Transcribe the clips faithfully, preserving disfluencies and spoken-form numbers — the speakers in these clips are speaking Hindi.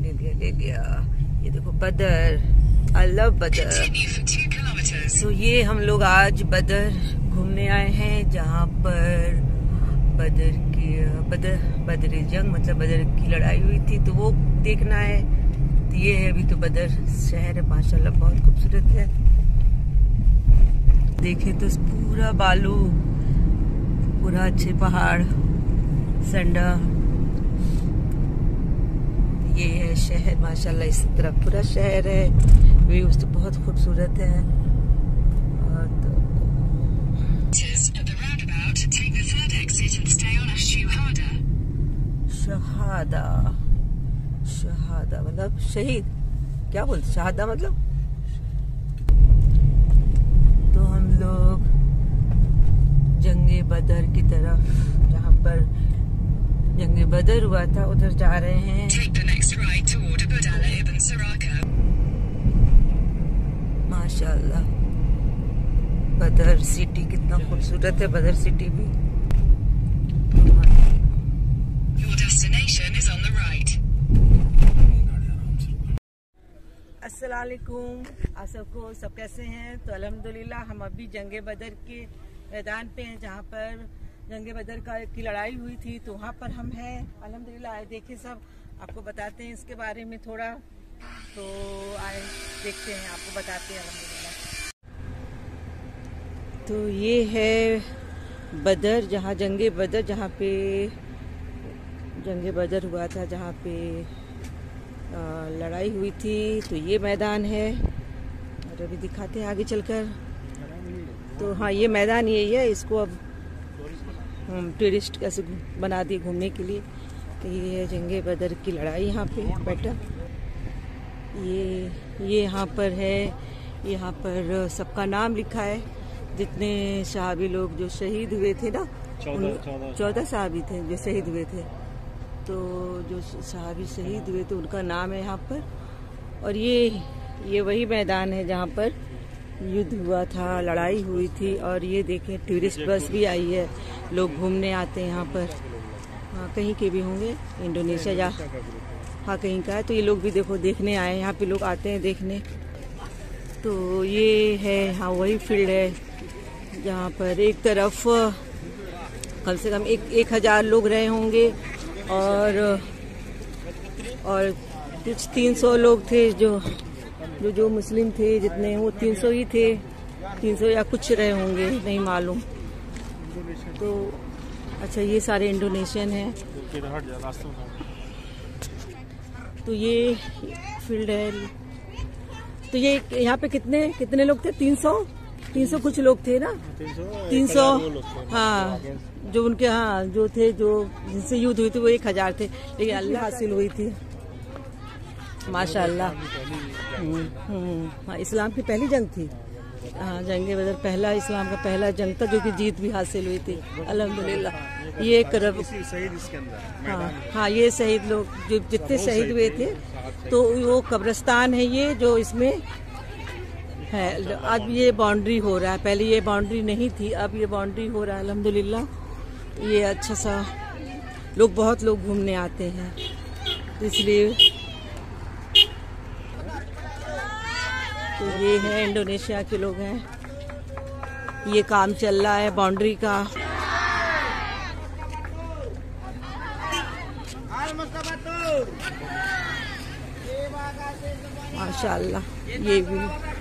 ले लिया ले लिया। ये देखो बदर, आई लव बदर। तो ये हम लोग आज बदर घूमने आए हैं, जहाँ पर बदर की बदर बदर जंग मतलब बदर की लड़ाई हुई थी, तो वो देखना है। तो ये है, अभी तो बदर शहर है, माशाल्लाह बहुत खूबसूरत है। देखे तो पूरा बालू, पूरा अच्छे पहाड़, संडा। ये है शहर, माशाल्लाह इस तरफ पूरा शहर है। व्यूज तो बहुत खूबसूरत है। और तो शहादा, शहादा मतलब शहीद, क्या बोलते शहादा मतलब। तो हम लोग जंगे बदर की तरफ, जहाँ पर जंगे बदर हुआ था, उधर जा रहे हैं। माशाल्लाह बदर सिटी कितना खूबसूरत है, बदर सिटी भी। अस्सलाम वालेकुम, आप सबको सब कैसे हैं। तो अल्हम्दुलिल्लाह हम अभी जंगे बदर के मैदान पे हैं, जहाँ पर जंगे बदर का की लड़ाई हुई थी। तो वहाँ पर हम हैं अल्हम्दुलिल्लाह। आए देखे सब, आपको बताते हैं इसके बारे में थोड़ा। तो आए देखते हैं, आपको बताते हैं अल्हम्दुलिल्लाह। तो ये है बदर, जहाँ जंगे बदर, जहाँ पे जंगे बदर हुआ था, जहाँ पे आ, लड़ाई हुई थी। तो ये मैदान है, और अभी दिखाते हैं आगे चलकर। तो हाँ, ये मैदान यही है। इसको अब हम टूरिस्ट कैसे बना दिए घूमने के लिए। तो ये है जंगे बदर की लड़ाई, यहाँ पे बैठा। ये ये यहाँ पर है, यहाँ पर सबका नाम लिखा है, जितने सहाबी लोग जो शहीद हुए थे ना, चौदह सहाबी थे जो शहीद हुए थे। तो जो सहाबी शहीद हुए थे उनका नाम है यहाँ पर। और ये ये वही मैदान है जहाँ पर युद्ध हुआ था, लड़ाई हुई थी। और ये देखें, टूरिस्ट बस भी आई है, लोग घूमने आते हैं यहाँ पर। हाँ, कहीं के भी होंगे, इंडोनेशिया या हाँ कहीं का है। तो ये लोग भी देखो देखने आए, यहाँ पे लोग आते हैं देखने। तो ये है, हाँ वही फील्ड है जहाँ पर एक तरफ कम से कम एक एक हजार लोग रहे होंगे, और और कुछ तीन सौ लोग थे जो जो जो मुस्लिम थे, जितने वो तीन सौ ही थे, तीन सौ या कुछ रहे होंगे, नहीं मालूम। तो अच्छा, ये सारे इंडोनेशियन हैं। तो ये फील्ड है। तो ये यहाँ पे कितने कितने लोग थे? तीन सौ तीन सौ कुछ लोग थे ना, तीन सौ हाँ, जो उनके हाँ जो थे, जो जिनसे युद्ध हुई थी वो एक हजार थे, लेकिन अल्लाह हासिल हुई थी माशाल्लाह। हाँ, इस्लाम की पहली जंग थी। हाँ, जंगे बदर पहला इस्लाम का पहला जंग था, जो कि जीत भी हासिल हुई थी अल्हम्दुलिल्लाह। ये करब हाँ हाँ ये शहीद लोग जो जितने शहीद हुए थे, तो वो कब्रिस्तान है ये, जो इसमें है। अब ये बाउंड्री हो रहा है, पहले ये बाउंड्री नहीं थी, अब ये बाउंड्री हो रहा है अल्हम्दुलिल्लाह। ये अच्छा सा, लोग बहुत लोग घूमने आते हैं, तो इसलिए। तो ये है इंडोनेशिया के लोग हैं, ये काम चल रहा है बाउंड्री का। माशाल्लाह, ये भी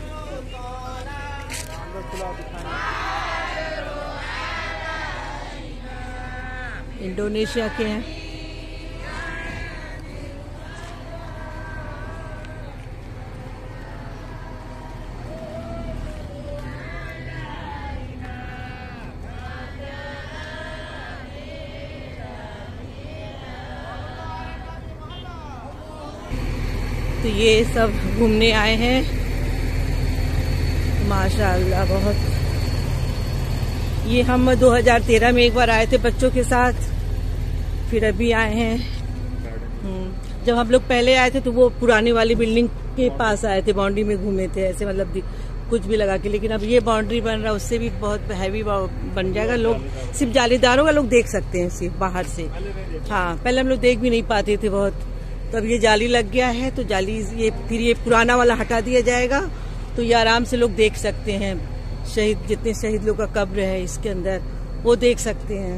इंडोनेशिया के हैं। तो ये सब घूमने आए हैं, माशाल्लाह बहुत। ये हम दो हज़ार तेरह में एक बार आए थे बच्चों के साथ, फिर अभी आए हैं। जब हम लोग पहले आए थे तो वो पुरानी वाली बिल्डिंग के पास आए थे, बाउंड्री में घूमे थे ऐसे, मतलब कुछ भी लगा के। लेकिन अब ये बाउंड्री बन रहा है, उससे भी बहुत हैवी बन जाएगा। लोग सिर्फ जालीदारों का लोग देख सकते हैं सिर्फ बाहर से। हाँ, पहले हम लोग देख भी नहीं पाते थे बहुत, तो अब ये जाली लग गया है, तो जाली ये फिर ये पुराना वाला हटा दिया जाएगा, तो ये आराम से लोग देख सकते हैं। शहीद जितने शहीद लोग का कब्र है इसके अंदर वो देख सकते हैं।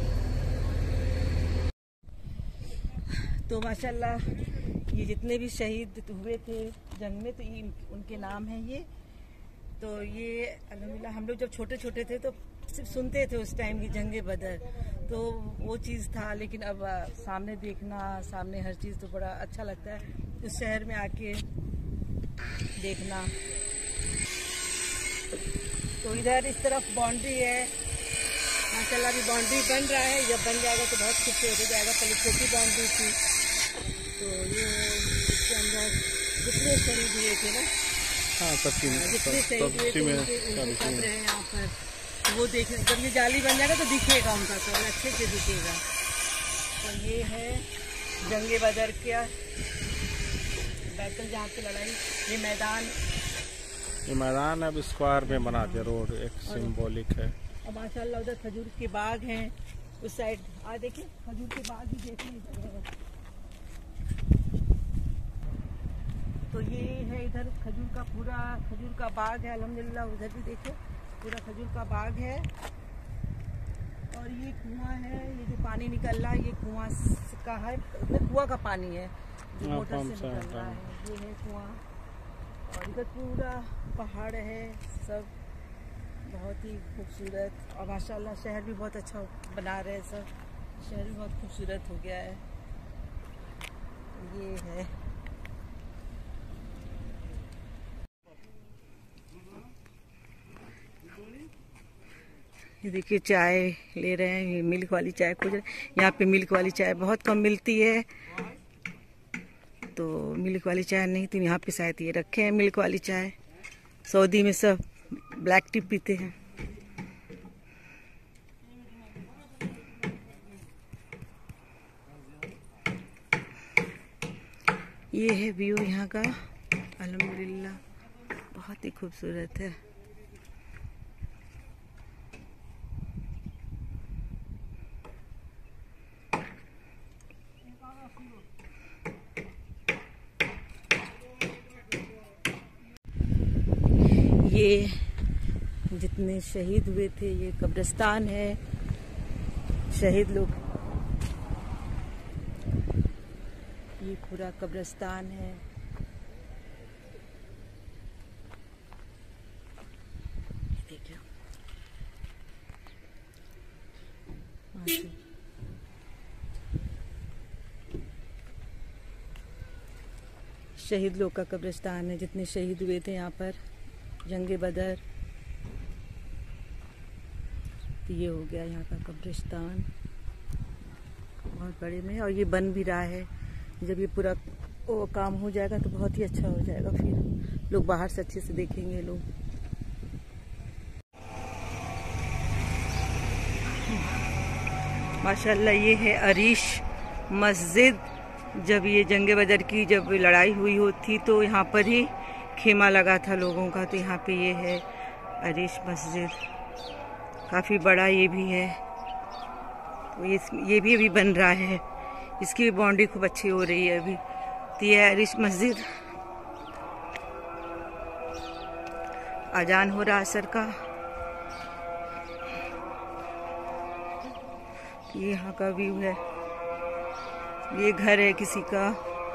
तो माशाल्लाह ये जितने भी शहीद हुए थे जंग में, तो ये उनके नाम हैं ये। तो ये अल्हम्दुलिल्लाह हम लोग जब छोटे छोटे थे तो सिर्फ सुनते थे उस टाइम की जंगे बदर, तो वो चीज़ था। लेकिन अब सामने देखना, सामने हर चीज़, तो बड़ा अच्छा लगता है उस शहर में आके देखना। तो इधर इस तरफ बाउंड्री है माशाल्लाह, अभी बाउंड्री बन रहा है, जब बन जाएगा तो बहुत खूबसूरत हो जाएगा। पहले छोटी बाउंड्री थी। तो ये इसके अंदर जितने शहीद हुए थे ना, हाँ सबकी जितने शहीद हुए थे उनके उनके कब्र है यहाँ पर, तो वो देखने जब ये जाली बन जाएगा तो दिखेगा उनका कब्र, अच्छे से दिखेगा। तो ये है जंगे बदर का बैतल जहाँ पे लड़ाई, ये मैदान ये मैदान अब स्क्वायर में बना दिया, रोड एक सिंबॉलिक है। और माशाल्लाह उधर खजूर के बाग हैं उस साइड, आ देखिए खजूर के बाग ही देखने जगह है। तो ये है इधर खजूर का पूरा खजूर का बाग है अल्हम्दुलिल्लाह। उधर भी देखिए पूरा खजूर का बाग है। और ये कुआं है, ये जो पानी निकल रहा है ये कुआं का है, कुआं का पानी है जो मोटर से निकल रहा है, ये है कुआं। और इधर पूरा पहाड़ है, सब बहुत ही खूबसूरत। और माशाल्लाह शहर भी बहुत अच्छा बना रहे हैं सब, शहर भी बहुत खूबसूरत हो गया है। ये है ये देखिए चाय ले रहे हैं, ये मिल्क वाली चाय खोज रहे हैं। यहाँ पे मिल्क वाली चाय बहुत कम मिलती है, तो मिल्क वाली चाय नहीं, तो यहाँ पे शायद ये रखे हैं मिल्क वाली चाय। सऊदी में सब ब्लैक टी पीते हैं। ये है व्यू यहाँ का अल्हम्दुलिल्लाह, बहुत ही खूबसूरत है। ये जितने शहीद हुए थे ये कब्रिस्तान है, शहीद लोग, ये पूरा कब्रिस्तान है। देखिए शहीद लोग का कब्रिस्तान है, जितने शहीद हुए थे यहाँ पर जंगे बदर। तो ये हो गया यहाँ का कब्रिस्तान बहुत बड़े में, और ये बन भी रहा है। जब ये पूरा वो काम हो जाएगा तो बहुत ही अच्छा हो जाएगा, फिर लोग बाहर से अच्छे से देखेंगे लोग। माशाल्लाह ये है अरीश मस्जिद। जब ये जंगे बदर की जब लड़ाई हुई होती तो यहाँ पर ही खेमा लगा था लोगों का, तो यहाँ पे ये है अरीश मस्जिद, काफ़ी बड़ा ये भी है। तो ये ये भी अभी बन रहा है, इसकी भी बाउंड्री खूब अच्छी हो रही है अभी। तो ये है अरीश मस्जिद। अजान हो रहा असर का। ये यहाँ का व्यू है, ये घर है किसी का।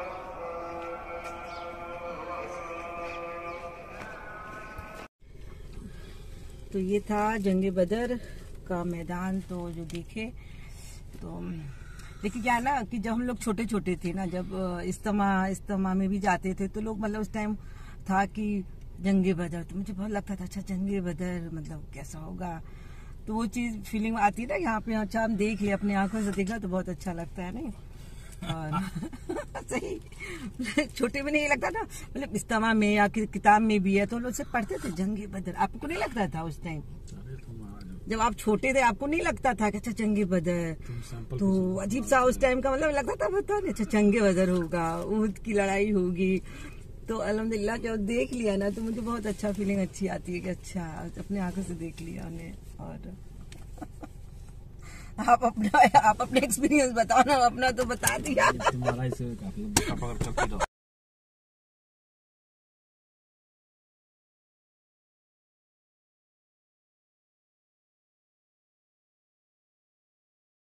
तो ये था जंगे बदर का मैदान। तो जो देखे तो देखिए क्या ना कि जब हम लोग छोटे छोटे थे ना, जब इज्तिमा इज्तिमा में भी जाते थे तो लोग मतलब उस टाइम था कि जंगे बदर, तो मुझे बहुत लगता था अच्छा जंगे बदर मतलब कैसा होगा। तो वो चीज़ फीलिंग आती है ना यहाँ पे, अच्छा हम देख लिया अपनी आंखों से देखा तो बहुत अच्छा लगता है नहीं। और सही छोटे में नहीं लगता था, मतलब इज्तिमा में या किताब में भी है तो लोग से पढ़ते थे जंगे बदर। आपको नहीं लगता था उस टाइम जब आप छोटे थे, आपको नहीं लगता था कि अच्छा जंगे बदर, तो अजीब सा उस टाइम का मतलब लगता था पता नहीं अच्छा जंगे बदर होगा, ऊद की लड़ाई होगी। तो अल्हम्दुलिल्लाह जब देख लिया ना तो मुझे बहुत अच्छा फीलिंग अच्छी आती है कि अच्छा अपने आंखों से देख लिया हमने। और आप अपना आप अपने एक्सपीरियंस बताओ ना, अपना तो बता दिया। तुम्हारा इसे काफी